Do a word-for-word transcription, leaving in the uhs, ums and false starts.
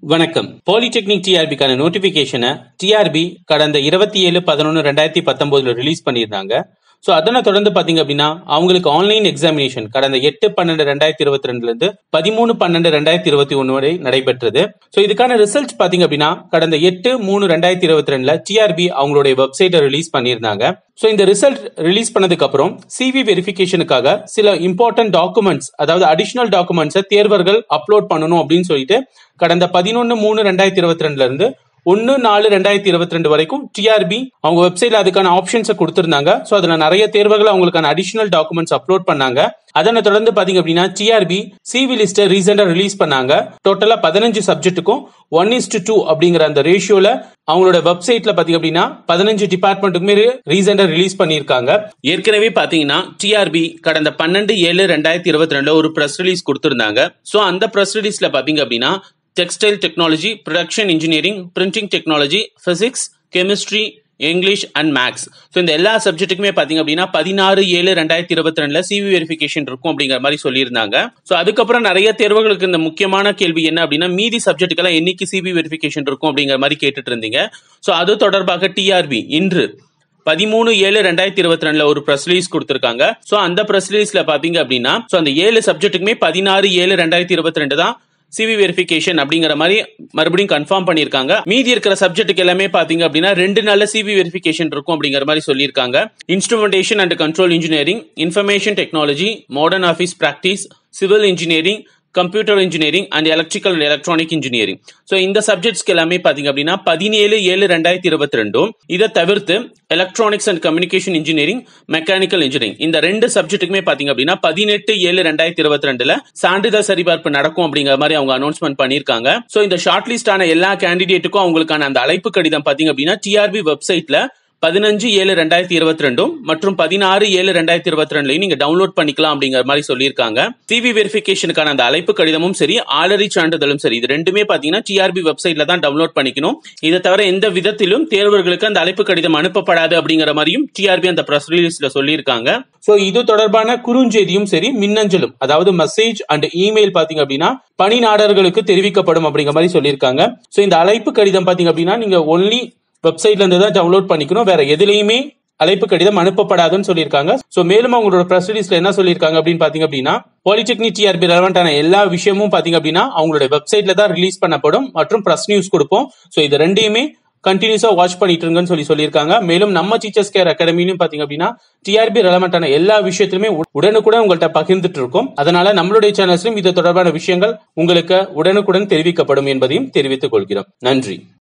வணக்கம். Polytechnic டிஆர்பிக்கான நோட்டிபிகேஷனை TRP கடந்த இருபத்தி ஏழு பதினொன்று ரெண்டாயிரத்தி பத்தொன்பதுல ரிலீஸ் பண்ணியிருந்தாங்க. ஸோ அதனை தொடர்ந்து பாத்தீங்க அப்படின்னா அவங்களுக்கு ஆன்லைன் எக்ஸாமினேஷன் கடந்த எட்டு பன்னெண்டு ரெண்டாயிரத்தி இருபத்தி ரெண்டுல இருந்து பதிமூணு பன்னெண்டு ரெண்டாயிரத்தி இருபத்தி ஒன்னு வரை நடைபெற்றது. ஸோ இதுக்கான ரிசல்ட்ஸ் பாத்தீங்க அப்படின்னா கடந்த எட்டு மூணு ரெண்டாயிரத்தி இருபத்தி ரெண்டுல டிஆர்பி அவங்களுடைய வெப்சைட்டை ரிலீஸ் பண்ணியிருந்தாங்க. ஸோ இந்த ரிசல்ட் ரிலீஸ் பண்ணதுக்கு அப்புறம் சிவி வெரிஃபிகேஷனுக்காக சில இம்பார்ட்டன்ட் டாக்குமெண்ட்ஸ், அதாவது அடிஷனல் டாக்குமெண்ட்ஸை தேர்வர்கள் அப்லோட் பண்ணணும் அப்படின்னு சொல்லிட்டு கடந்த பதினொன்னு மூணு ரெண்டாயிரத்தி இருபத்தி ரெண்டுல இருந்து ஒன்னு நாலு ரெண்டாயிரத்தி இருபத்தி ரெண்டு வரைக்கும் டிஆர்பி அவங்க வெப்சைட்ல அதுக்கான ஆப்ஷன்ஸை கொடுத்திருந்தாங்க. ஸோ அதுல நிறைய தேர்வுகள் அவங்களுக்கான அடிஷனல் டாக்குமெண்ட்ஸ் அப்லோட் பண்ணாங்க. அதனை தொடர்ந்து பாத்தீங்க அப்படின்னா டிஆர்பி சிவி லிஸ்ட் ரீசெண்டா ரிலீஸ் பண்ணாங்க. டோட்டலா பதினஞ்சு சப்ஜெக்ட்டுக்கும் ஒன் இஸ்டு டூ அப்படிங்கிற அந்த ரேஷியோல அவங்களோட வெப்சைட்ல பாத்தீங்க அப்படின்னா பதினஞ்சு டிபார்ட்மெண்ட்டுக்குமே ரீசெண்டா ரிலீஸ் பண்ணிருக்காங்க. ஏற்கனவே பாத்தீங்கன்னா டிஆர்பி கடந்த பன்னெண்டு ஏழு ரெண்டாயிரத்தி இருபத்தி ரெண்டுல ஒரு பிரஸ் ரிலீஸ் கொடுத்திருந்தாங்க. ஸோ அந்த பிரஸ் ரிலீஸ்ல பாத்தீங்க அப்படின்னா textile technology, production engineering, printing technology, physics, chemistry, English and maths, so இந்த எல்லா சப்ஜெக்ட்டுக்குமே பாத்தீங்க அப்படின்னா பதினாறு ஏழு ரெண்டாயிரத்தி இருபத்தி ரெண்டுல சிவி வெரிஃபிகேஷன் இருக்கும் அப்படிங்கிற மாதிரி சொல்லியிருந்தாங்க. ஸோ அதுக்கப்புறம் நிறைய தேர்வுகளுக்கு இந்த முக்கியமான கேள்வி என்ன அப்படின்னா மீதி சப்ஜெக்ட்டுக்கெல்லாம் என்னைக்கு சிவி வெரிஃபிகேஷன் இருக்கும் அப்படிங்கிற மாதிரி கேட்டுட்டு இருந்தீங்க. ஸோ அது தொடர்பாக டிஆர்பி இன்று பதிமூணு ஏழு ரெண்டாயிரத்தி இருபத்தி ரெண்டுல ஒரு பிரஸ் ரிலீஸ் கொடுத்திருக்காங்க. சோ அந்த பிரஸ் ரிலீஸ்ல பாத்தீங்க அப்படின்னா சோ அந்த ஏழு சப்ஜெக்ட்டுக்குமே பதினாறு ஏழு ரெண்டாயிரத்தி இருபத்தி ரெண்டு தான் சிவி வெரிஃபிகேஷன் அப்படிங்கிற மாதிரி மறுபடியும் கன்ஃபார்ம் பண்ணிருக்காங்க. மீதி இருக்கிற சப்ஜெக்ட்டுக்கு எல்லாமே பாத்தீங்க அப்படின்னா ரெண்டு நாள்ல சிவி வெரிஃபிகேஷன் இருக்கும் அப்படிங்கிற மாதிரி சொல்லியிருக்காங்க. Instrumentation and control engineering, information technology, modern office practice, civil engineering, computer engineering and electrical and electronic engineering, so இந்த சப்ஜெக்ட்ஸ்க்கு எல்லாமே பாத்தீங்க அப்படின்னா பதினேழு ஏழு ரெண்டாயிரத்தி இருபத்தி ரெண்டும். இதை தவிர்த்து electronics and communication engineering, mechanical engineering இந்த ரெண்டு சப்ஜெக்ட்டுக்குமே பாத்தீங்க அப்படின்னா பதினெட்டு ஏழு ரெண்டாயிரத்தி இருபத்தி ரெண்டுல சான்றிதழ் சரிபார்ப்பு நடக்கும் அப்படிங்கிற மாதிரி அவங்க அனௌன்ஸ்மெண்ட் பண்ணிருக்காங்க. ஸோ இந்த ஷார்ட் லிஸ்ட் ஆன எல்லா கேண்டிடேட்டுக்கும் அவங்களுக்கான அந்த அழைப்பு கடிதம் பாத்தீங்க அப்படின்னா டிஆர்பி வெப்சைட்ல பதினஞ்சு ஏழு ரெண்டாயிரத்தி இருபத்தி ரெண்டும் மற்றும் பதினாறு ஏழு ரெண்டாயிரத்தி இருபத்தி ரெண்டுலையும் நீங்க டவுன்லோட் பண்ணிக்கலாம் அப்படிங்கிற மாதிரி சொல்லியிருக்காங்க. சிவி வெரிஃபிகேஷனுக்கான அந்த அழைப்பு கடிதமும் சரி, ஆளறி சான்றிதழும் சரி, இது ரெண்டுமே பாத்தீங்கன்னா டிஆர்பி வெப்சைட்ல தான் டவுன்லோட் பண்ணிக்கணும். இதை தவிர எந்த விதத்திலும் தேர்வர்களுக்கு அந்த அழைப்பு கடிதம் அனுப்பப்படாது அப்படிங்கிற மாதிரியும் டிஆர்பி அந்த பிரஸ் ரிலீஸ்ல சொல்லியிருக்காங்க. சோ இது தொடர்பான குறுஞ்செய்தியும் சரி, மின்னஞ்சலும், அதாவது மெசேஜ் அண்ட் இமெயில் பாத்தீங்க அப்படின்னா பணி நாடர்களுக்கு தெரிவிக்கப்படும் அப்படிங்கிற மாதிரி சொல்லியிருக்காங்க. சோ இந்த அழைப்பு கடிதம் பாத்தீங்க அப்படின்னா நீங்க ஒன்லி வெப்சைட்ல இருந்து தான் டவுன்லோட் பண்ணிக்கணும், வேற எதுலயுமே அழைப்பு கடிதம் அனுப்பப்படாதுன்னு சொல்லியிருக்காங்க. சோ மேலும் அவங்களோட பிரஸ் ரிலீஸ்ல என்ன சொல்லியிருக்காங்க அப்படின்னு பாத்தீங்க அப்படின்னா பாலிடெக்னிக் டிஆர்பி ரெலவென்டான எல்லா விஷயமும் பாத்தீங்க அப்படின்னா அவங்களோட வெப்சைட்ல தான் ரிலீஸ் பண்ணப்படும் மற்றும் பிரஸ் நியூஸ் கொடுப்போம். சோ இது ரெண்டையுமே கண்டினியூஸா வாட்ச் பண்ணிட்டு இருங்கன்னு சொல்லி சொல்லியிருக்காங்க. மேலும் நம்ம டீச்சர்ஸ் கேர் அகாடமியும் பாத்தீங்க அப்படின்னா டிஆர்பி ரெலவென்டான எல்லா விஷயத்திலுமே உடனுக்குடன் உங்கள்கிட்ட பகிர்ந்துட்டு இருக்கும். அதனால நம்மளுடைய சேனல்ஸ்லயும் இது தொடர்பான விஷயங்கள் உங்களுக்கு உடனுக்குடன் தெரிவிக்கப்படும் என்பதையும் தெரிவித்துக் கொள்கிறோம். நன்றி.